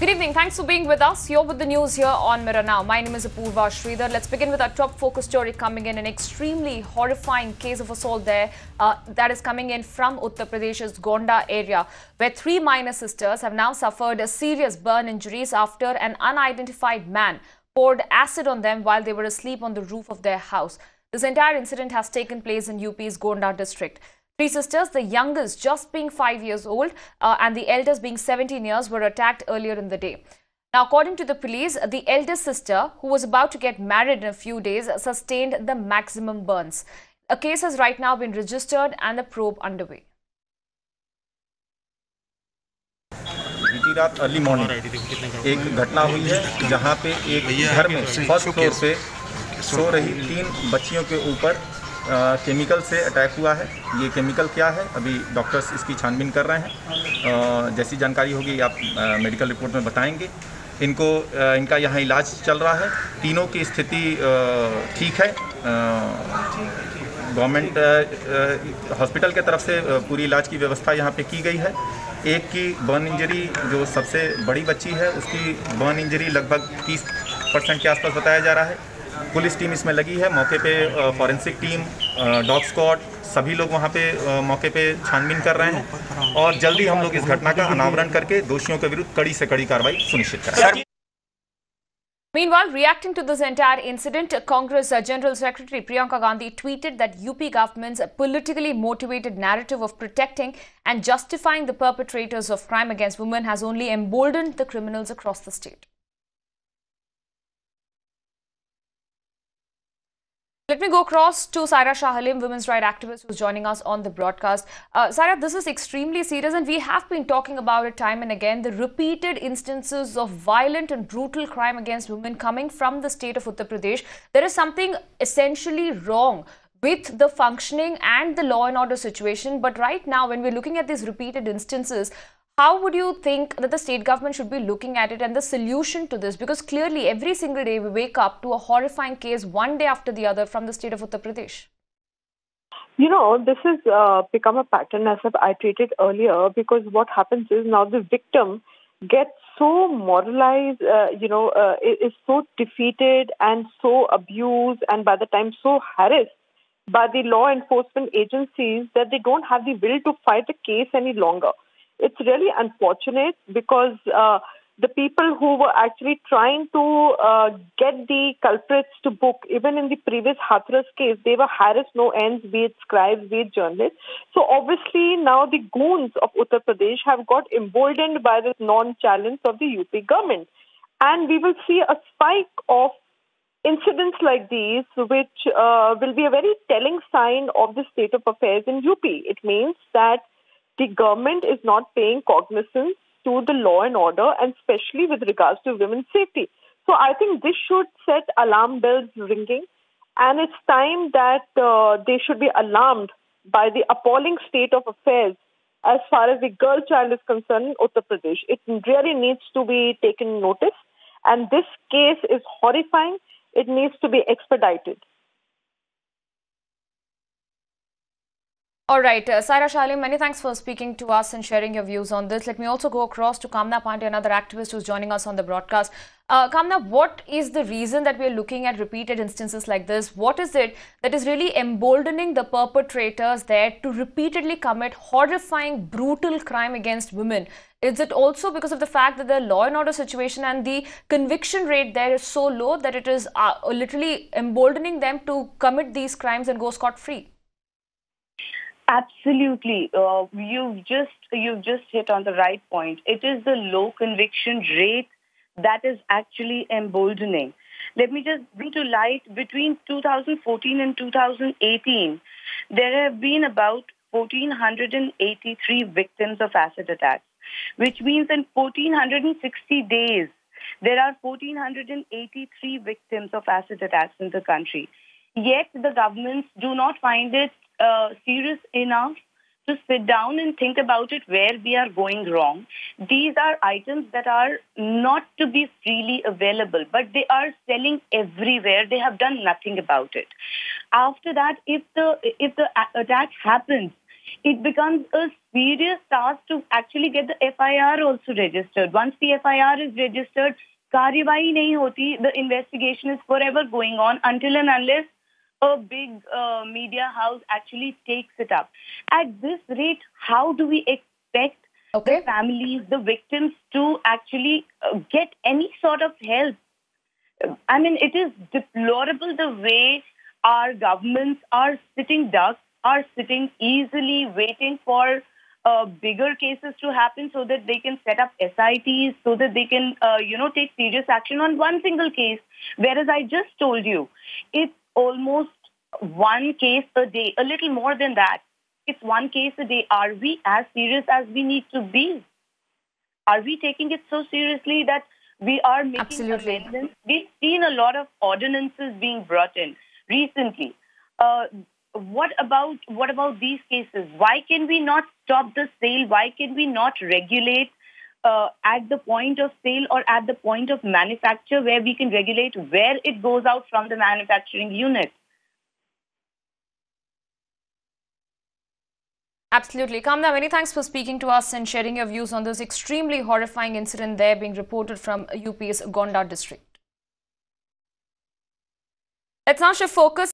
Good evening. Thanks for being with us. You're with the news here on Mirror Now. My name is Apurva Sridhar. Let's begin with our top focus story coming in. An extremely horrifying case of assault there that is coming in from Uttar Pradesh's Gonda area, where three minor sisters have now suffered serious burn injuries after an unidentified man poured acid on them while they were asleep on the roof of their house. This entire incident has taken place in UP's Gonda district. Three sisters, the youngest just being 5 years old and the eldest being 17 years, were attacked earlier in the day. Now, according to the police, the eldest sister, who was about to get married in a few days, sustained the maximum burns. A case has right now been registered and a probe underway. बीती रात early morning एक घटना हुई है जहां पे एक घर में फर्स्ट फ्लोर पे सो रही 3 बच्चियों के ऊपर केमिकल से अटैक हुआ है। ये केमिकल क्या है, अभी डॉक्टर्स इसकी छानबीन कर रहे हैं। जैसी जानकारी होगी आप मेडिकल रिपोर्ट में बताएंगे। इनका यहाँ इलाज चल रहा है। तीनों की स्थिति ठीक है। गवर्नमेंट हॉस्पिटल के तरफ से पूरी इलाज की व्यवस्था यहाँ पे की गई है। एक की बर्न इंजरी, जो सबसे बड़ी बच्ची है, उसकी बर्न इंजरी लगभग 30% के आसपास बताया जा रहा है। पुलिस टीम इसमें लगी है। मौके पे फॉरेंसिक टीम, डॉग स्क्वाड, सभी लोग वहाँ पे मौके पे छानबीन कर रहे हैं और जल्दी हम लोग इस घटना का अनावरण करके दोषियों के विरुद्ध कड़ी से कड़ी कार्रवाई सुनिश्चित करेंगे। Meanwhile, reacting to this entire incident, Congress General Secretary Priyanka Gandhi tweeted that UP government's politically motivated narrative of protecting and justifying the perpetrators of crime against women has only emboldened the criminals across the state. Let me go across to Saira Shah Halim, women's rights activist, who's joining us on the broadcast. Saira, this is extremely serious and we have been talking about it time and again, the repeated instances of violent and brutal crime against women coming from the state of Uttar Pradesh. There is something essentially wrong with the functioning and the law and order situation. But right now, when we're looking at these repeated instances, how would you think that the state government should be looking at it and the solution to this? Because clearly every single day we wake up to a horrifying case one day after the other from the state of Uttar Pradesh. You know, this has become a pattern, as I treated earlier, because what happens is now the victim gets so moralized, is so defeated and so abused and by the time so harassed by the law enforcement agencies that they don't have the will to fight the case any longer. It's really unfortunate because the people who were actually trying to get the culprits to book, even in the previous Hathras case, they were harassed no ends, be it scribes, be it journalists. So obviously now the goons of Uttar Pradesh have got emboldened by this non-challenge of the UP government. And we will see a spike of incidents like these, which will be a very telling sign of the state of affairs in UP. It means that the government is not paying cognizance to the law and order, and especially with regards to women's safety. So I think this should set alarm bells ringing, and it's time that they should be alarmed by the appalling state of affairs as far as the girl child is concerned in Uttar Pradesh. It really needs to be taken notice, and this case is horrifying. It needs to be expedited. All right, Saira Shah Halim, many thanks for speaking to us and sharing your views on this. Let me also go across to Kamna Pandey, another activist who's joining us on the broadcast. Kamna, what is the reason that we're looking at repeated instances like this? What is it that is really emboldening the perpetrators there to repeatedly commit horrifying, brutal crime against women? Is it also because of the fact that the law and order situation and the conviction rate there is so low that it is literally emboldening them to commit these crimes and go scot-free? Absolutely. You've just hit on the right point. It is the low conviction rate that is actually emboldening. Let me just bring to light, between 2014 and 2018, there have been about 1,483 victims of acid attacks, which means in 1,460 days, there are 1,483 victims of acid attacks in the country. Yet the governments do not find it serious enough to sit down and think about it where we are going wrong. These are items that are not to be freely available, but they are selling everywhere. They have done nothing about it. After that, if the attack happens, it becomes a serious task to actually get the FIR also registered. Once the FIR is registered, कार्यवाही नहीं होती, the investigation is forever going on until and unless a big media house actually takes it up. At this rate, how do we expect the families, the victims to actually get any sort of help? I mean, it is deplorable the way our governments are sitting ducks, are sitting easily waiting for bigger cases to happen so that they can set up SITs, so that they can, take serious action on one single case. Whereas I just told you, it's almost one case a day, a little more than that. It's one case a day. Are we as serious as we need to be? Are we taking it so seriously that we are making amendments? We've seen a lot of ordinances being brought in recently. What about these cases? Why can we not stop the sale? Why can we not regulate at the point of sale or at the point of manufacture, where we can regulate where it goes out from the manufacturing unit? Absolutely. Kamna, many thanks for speaking to us and sharing your views on this extremely horrifying incident there being reported from UP's Gonda district. Let's now shift focus